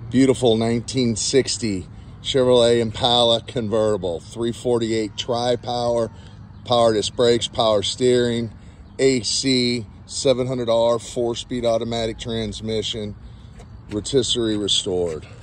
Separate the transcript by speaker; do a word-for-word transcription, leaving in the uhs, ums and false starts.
Speaker 1: Beautiful nineteen sixty Chevrolet Impala convertible, three forty-eight tri-power, power disc brakes, power steering, A C, seven hundred R, four-speed automatic transmission, rotisserie restored.